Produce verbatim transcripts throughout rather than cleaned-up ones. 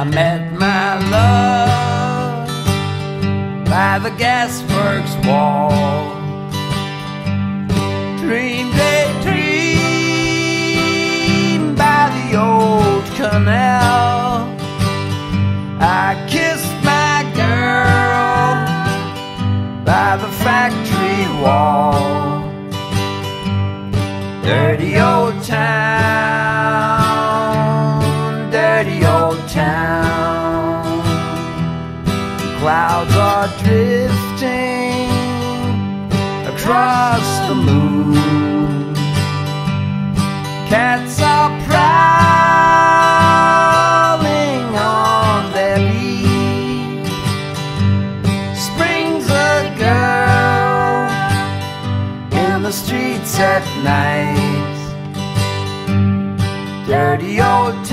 met my love by the gasworks wall. Dreamed a dream by the old canal. I kissed my girl by the factory wall. Dirty old town, dirty old town. Clouds are drifting across the moon. Cats are prowling on their beat. Spring's a girl in the streets at night. Dirty old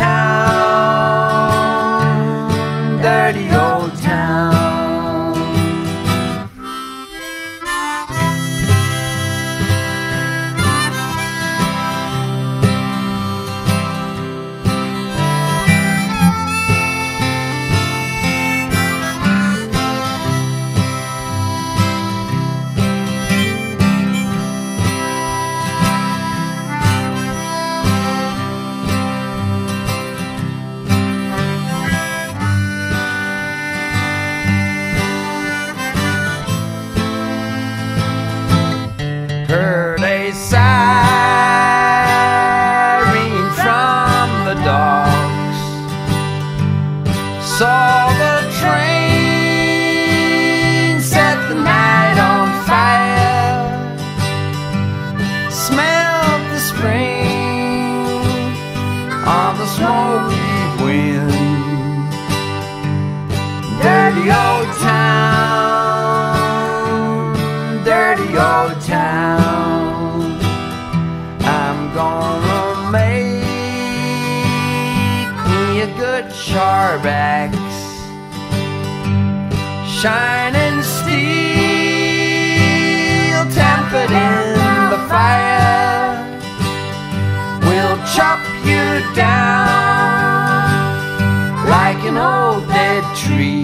town, dirty old town. Heard a siren from the dogs. Saw the train set the night on fire. Smelled the spring on the smoky wind. Dirty old town, dirty old town. I'm gonna make me a good Charbacks, shining steel, tempered in the fire. We'll chop you down like an old dead tree.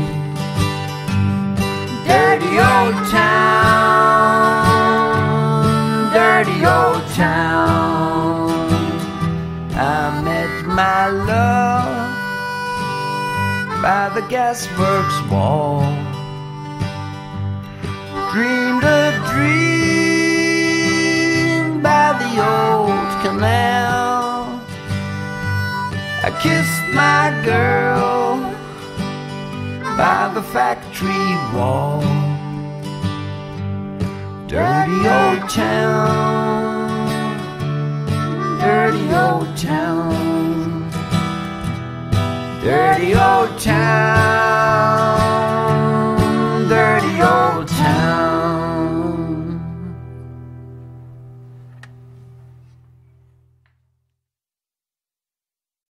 Dirty old town, dirty old town. I met my love by the gasworks wall. Dreamed a dream by the old canal. I kissed my girl by the factory wall. Dirty old town, dirty old town.